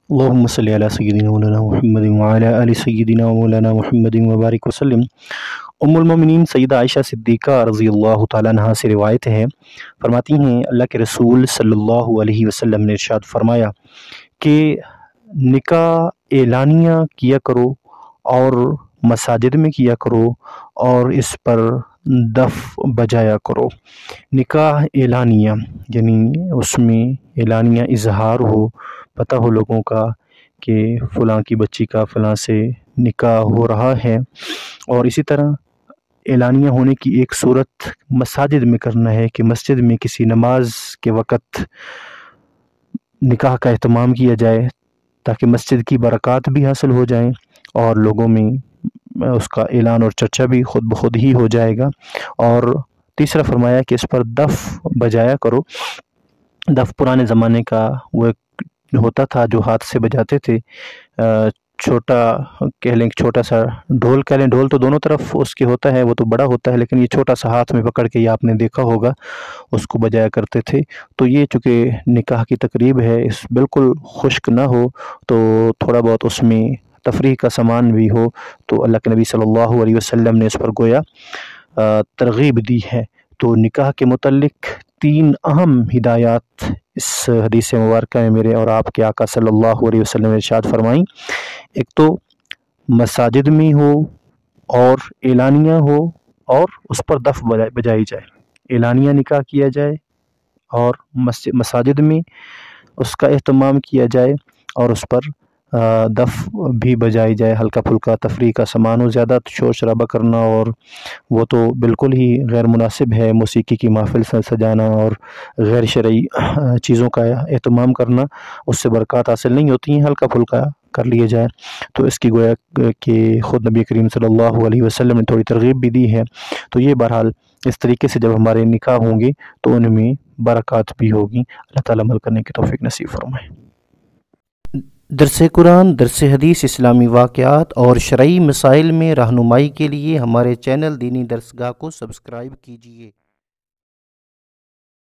اللهم صل على سيدنا مولانا محمد وعلى آل سيدنا مولانا محمد وبارک وسلم۔ ام المومنین سیدہ عائشہ صدیقہ رضی اللہ تعالیٰ عنہا سے روایت ہے، فرماتی ہیں اللہ کے رسول صلی اللہ علیہ وسلم نے ارشاد فرمایا کہ نکاح اعلانیہ کیا کرو اور مساجد میں کیا کرو اور اس پر دف بجایا کرو۔ نکاح اعلانیہ یعنی اس میں اعلانیہ اظہار ہو، پتہ ہو لوگوں کا کہ فلاں کی بچی کا فلاں سے نکاح ہو رہا ہے، اور اسی طرح اعلانیہ ہونے کی ایک صورت مساجد میں کرنا ہے کہ مسجد میں کسی نماز کے وقت نکاح کا اہتمام کیا جائے تاکہ مسجد کی برکات بھی حاصل ہو جائیں اور لوگوں میں اس کا اعلان اور چرچا بھی خود بخود ہی ہو جائے گا۔ اور تیسرا فرمایا کہ اس پر دف بجایا کرو۔ دف پرانے زمانے کا وہ ایک ہوتا تھا جو ہاتھ سے بجاتے تھے، چھوٹا کہہ لیں، چھوٹا سا ڈھول کہہ لیں، ڈھول تو دونوں طرف اس کے ہوتا ہے، وہ تو بڑا ہوتا ہے، لیکن یہ چھوٹا سا ہاتھ میں پکڑ کے یہ آپ نے دیکھا ہوگا، اس کو بجایا کرتے تھے۔ تو یہ چونکہ نکاح کی تقریب ہے، اس بالکل خشک نہ ہو تو تھوڑا بہت اس میں تفریح کا سامان بھی ہو، تو اللہ کے نبی صلی اللہ علیہ وسلم نے اس پر گویا ترغیب دی ہے۔ تو نکاح کے متعلق 3 اہم ہدایات اس حدیث مبارکہ میں میرے اور آپ کے آقا صلی اللہ علیہ وسلم نے ارشاد فرمائیں۔ ایک تو مساجد میں ہو اور اعلانیہ ہو اور اس پر دف بجائی جائے، اعلانیہ نکاح کیا جائے اور مساجد میں اس کا اہتمام کیا جائے اور اس پر دف بھی بجائی جائے، ہلکا پھلکا تفریح کا سامان ہو، زیادہ شور شرابہ کرنا اور وہ تو بالکل ہی غیر مناسب ہے، موسیقی کی محفل سجانا اور غیر شرعی چیزوں کا اہتمام کرنا، اس سے برکات حاصل نہیں ہوتی ہیں، ہلکا پھلکا کر لیے جائے۔ تو اس کی گویا کہ خود نبی کریم صلی اللہ علیہ وسلم نے تھوڑی ترغیب بھی دی ہے۔ تو یہ بہرحال اس طریقے سے جب ہمارے نکاح ہوں گے تو ان میں برکات بھی ہوگی۔ اللہ تعالیٰ عمل کرنے کی توفیق نصیب فرمائے۔ درس قرآن، درس حدیث، اسلامی واقعات اور شرعی مسائل میں رہنمائی کے لیے ہمارے چینل دینی درسگاہ کو سبسکرائب کیجیے۔